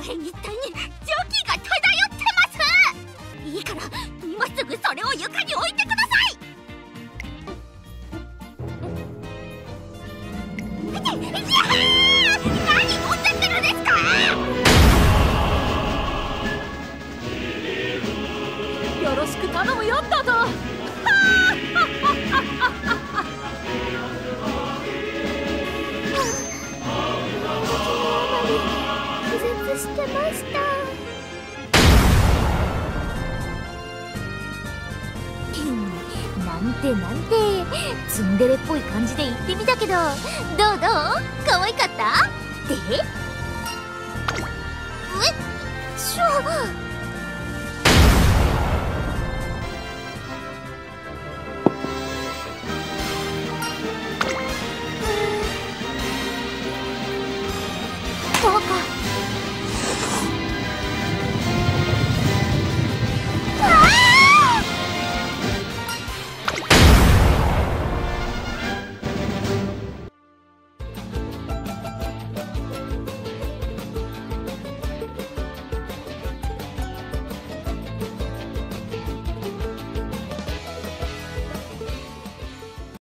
辺一帯に蒸気が漂ってます。いいから今すぐそれを床に置いてください。何持ってってるんですか。 よろしく頼むよトト。 気絶してました。なんてツンデレっぽい感じで言ってみたけど、どう可愛かったで。しょそうか、